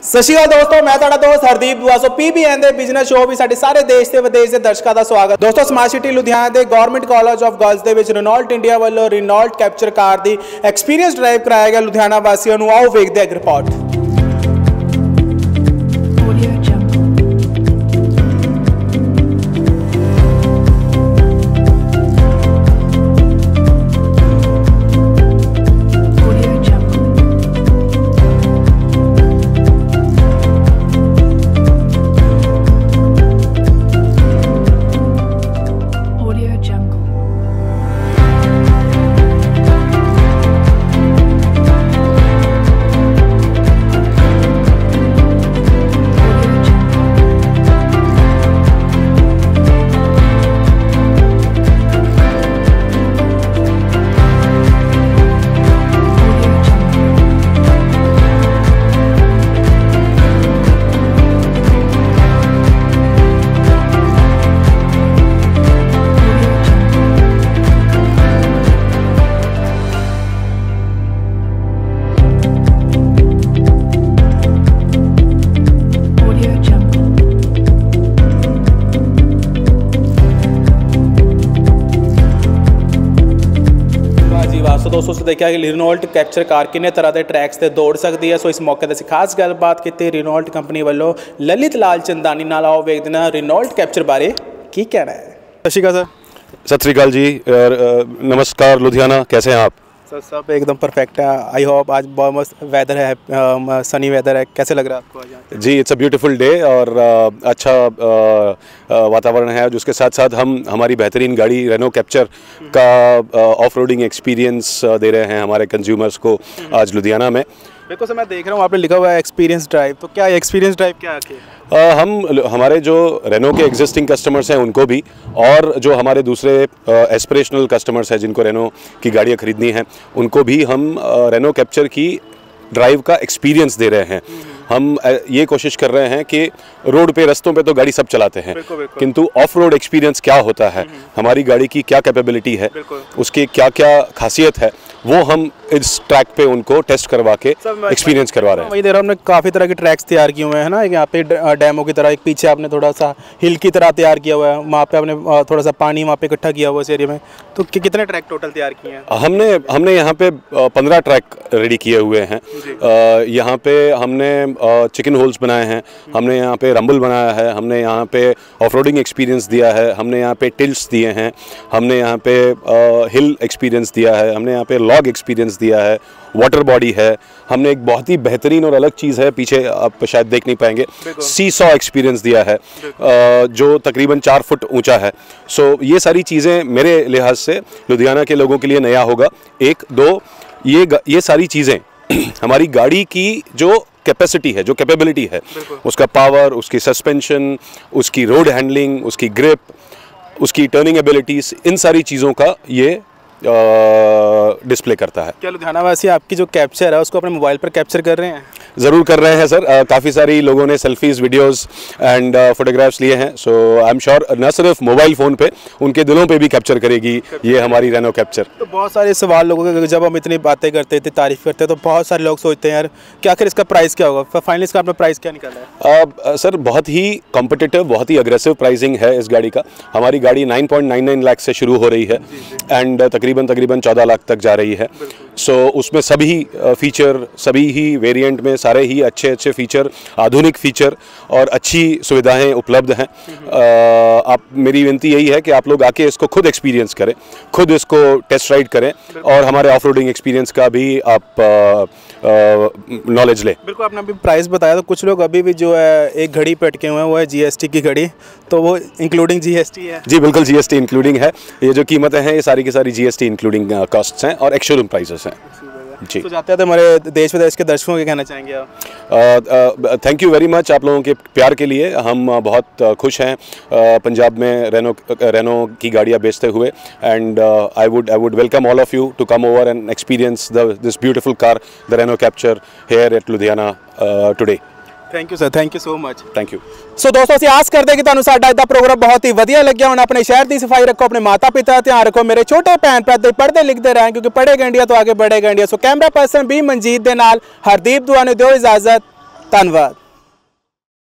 ਸਤਿ ਸ਼੍ਰੀ ਅਕਾਲ ਦੋਸਤੋ, ਮੈਂ ਤੁਹਾਡਾ ਦੋਸਤ ਹਰਦੀਪ ਦੁਆ। ਸੋ PBN ਦੇ ਬਿਜ਼ਨਸ ਸ਼ੋਅ ਵੀ ਸਾਡੇ ਸਾਰੇ ਦੇਸ਼ ਤੇ ਵਿਦੇਸ਼ ਦੇ ਦਰਸ਼ਕਾਂ ਦਾ ਸਵਾਗਤ। ਦੋਸਤੋ, ਸਮਾਰਟ ਸਿਟੀ ਲੁਧਿਆਣਾ ਦੇ ਗਵਰਨਮੈਂਟ ਕਾਲਜ ਆਫ ਗਰਲਜ਼ ਦੇ ਵਿੱਚ ਰੇਨੋਲਟ ਇੰਡੀਆ ਵੱਲੋਂ ਰੇਨੋਲਟ ਕੈਪਚਰ ਕਾਰ ਦੀ ਐਕਸਪੀਰੀਅੰਸ ਡਰਾਈਵ ਕਰਾਇਆ ਗਿਆ ਲੁਧਿਆਣਾ ਵਾਸੀਆਂ ਨੂੰ। ਆਓ ਵੇਖਦੇ ਹਾਂ ਰਿਪੋਰਟ। दोस्तों से देखा कि रेनोल्ट कैप्चर कार किन्ने तरह के ट्रैक्स से दौड़ सकती है। सो इस मौके पर खास गलबात की रेनोल्ट कंपनी वालों ललित लाल चंदानी नाल। आओ वेखते हैं रेनोल्ट कैप्चर बारे की कहना है। सत श्री अकाल सर। सत श्री अकाल जी, नमस्कार लुधियाना, कैसे हैं आप? सर सब एकदम परफेक्ट है। आई होप आज बहुत मस्त वेदर है, सनी वेदर है। कैसे लग रहा है आपको आज? जी, इट्स अ ब्यूटीफुल डे और अच्छा वातावरण है, जिसके साथ साथ हम हमारी बेहतरीन गाड़ी रेनो कैप्चर का ऑफ रोडिंग एक्सपीरियंस दे रहे हैं हमारे कंज्यूमर्स को आज लुधियाना में। बिल्कुल सर, मैं देख रहा हूँ आपने लिखा हुआ है एक्सपीरियंस ड्राइव। तो क्या एक्सपीरियंस ड्राइव क्या है? हमारे जो रेनो के एग्जिस्टिंग कस्टमर्स हैं उनको भी, और जो हमारे दूसरे एस्पिरेशनल कस्टमर्स हैं जिनको रेनो की गाड़ियाँ खरीदनी हैं उनको भी हम रेनो कैप्चर की ड्राइव का एक्सपीरियंस दे रहे हैं। हम ये कोशिश कर रहे हैं कि रोड पे, रस्तों पे तो गाड़ी सब चलाते हैं, किंतु ऑफ रोड एक्सपीरियंस क्या होता है, हमारी गाड़ी की क्या कैपेबिलिटी है, उसकी क्या क्या खासियत है, वो हम इस ट्रैक पे उनको टेस्ट करवा के एक्सपीरियंस करवा रहे हैं। वही देर हमने काफ़ी तरह के ट्रैक्स तैयार किए हुए हैं ना। यहाँ पे डैमो की तरह, एक पीछे आपने थोड़ा सा हिल की तरह तैयार किया हुआ है, वहाँ पे आपने थोड़ा सा पानी वहाँ पे इकट्ठा किया हुआ इस एरिया में। तो कितने ट्रैक टोटल तैयार किए हैं? हमने यहाँ पे 15 ट्रैक रेडी किए हुए हैं। यहाँ पे हमने चिकन होल्स बनाए हैं, हमने यहाँ पे रंबल बनाया है, हमने यहाँ पे ऑफ रोडिंग एक्सपीरियंस दिया है, हमने यहाँ पे टिल्ट्स दिए हैं, हमने यहाँ पे हिल एक्सपीरियंस दिया है, हमने यहाँ पे लॉग एक्सपीरियंस दिया है, वाटर बॉडी है, हमने एक बहुत ही बेहतरीन और अलग चीज़ है, पीछे आप शायद देख नहीं पाएंगे, सी सॉ एक्सपीरियंस दिया है जो तकरीबन 4 फुट ऊंचा है। सो ये सारी चीज़ें मेरे लिहाज से लुधियाना के लोगों के लिए नया होगा। एक दो ये सारी चीज़ें हमारी गाड़ी की जो कैपेसिटी है, जो कैपेबिलिटी है, उसका पावर, उसकी सस्पेंशन, उसकी रोड हैंडलिंग, उसकी ग्रिप, उसकी टर्निंग एबिलिटीज़, इन सारी चीज़ों का ये डिस्प्ले करता है। क्या लुधियाना वासी आपकी जो कैप्चर है उसको अपने मोबाइल पर कैप्चर कर रहे हैं? ज़रूर कर रहे हैं सर। काफ़ी सारी लोगों ने सेल्फीज़, वीडियोस एंड फोटोग्राफ्स लिए हैं। सो आई एम श्योर न सिर्फ मोबाइल फ़ोन पे, उनके दिलों पे भी कैप्चर करेगी ये हमारी रेनो कैप्चर। तो बहुत सारे सवाल लोगों के, जब हम इतनी बातें करते थे, तारीफ़ करते हैं, तो बहुत सारे लोग सोचते हैं यार कि आखिर इसका प्राइस क्या होगा। फाइनली इसका आपने प्राइस क्या निकाला है? सर बहुत ही कॉम्पिटिटिव, बहुत ही अग्रेसिव प्राइसिंग है इस गाड़ी का। हमारी गाड़ी 9.99 लाख से शुरू हो रही है एंड तकरीबन 14 लाख तक जा रही है। सो उसमें सभी फीचर, सभी ही वेरिएंट में सारे ही अच्छे अच्छे फीचर, आधुनिक फीचर और अच्छी सुविधाएं उपलब्ध हैं। आप, मेरी विनती यही है कि आप लोग आके इसको खुद एक्सपीरियंस करें, खुद इसको टेस्ट राइड करें और हमारे ऑफ रोडिंग एक्सपीरियंस का भी आप नॉलेज लें। बिल्कुल, आपने अभी प्राइस बताया, तो कुछ लोग अभी भी जो है एक घड़ी पे अटके हुए हैं, वो है GST की घड़ी। तो वो इंक्लूडिंग GST है? जी बिल्कुल, GST इंक्लूडिंग है। ये जो कीमतें हैं ये सारी की सारी GST इंक्लूडिंग कॉस्ट्स हैं और एक्स-शोरूम प्राइसेस हैं। जी, तो जाते हैं तो हमारे देश विदेश के दर्शकों को कहना चाहेंगे आप? थैंक यू वेरी मच आप लोगों के प्यार के लिए। हम बहुत खुश हैं पंजाब में रेनो की गाड़ियाँ बेचते हुए and I would welcome all of you to come over and experience this beautiful car the Renault Captur here at Ludhiana today. Thank you sir, thank you so much. Thank you. So दोस्तों, ਅਸੀਂ ਆਸ ਕਰਦੇ ਕਿ ਤੁਹਾਨੂੰ ਸਾਡਾ ਇਹਦਾ programme ਬਹੁਤ ਹੀ ਵਧੀਆ ਲੱਗਿਆ। ਹੁਣ ਆਪਣੇ ਸ਼ਹਿਰ ਦੀ ਸਫਾਈ ਰੱਖੋ, ਆਪਣੇ ਮਾਤਾ ਪਿਤਾ ਦਾ ਧਿਆਨ ਰੱਖੋ, ਮੇਰੇ ਛੋਟੇ ਭੈਣ ਭਰਾ ਦੇ ਪੜ੍ਹਦੇ ਲਿਖਦੇ ਰਹਿਣ, ਕਿਉਂਕਿ ਪੜ੍ਹੇਗਾ ਇੰਡੀਆ ਤੋਂ ਆਗੇ बढ़ेगा इंडिया। सो कैमरा पर्सन बी मंजीत ਦੇ ਨਾਲ ਹਰਦੀਪ ਦੁਆ ਨੂੰ ਦਿਓ ਇਜਾਜ਼ਤ। ਧੰਨਵਾਦ।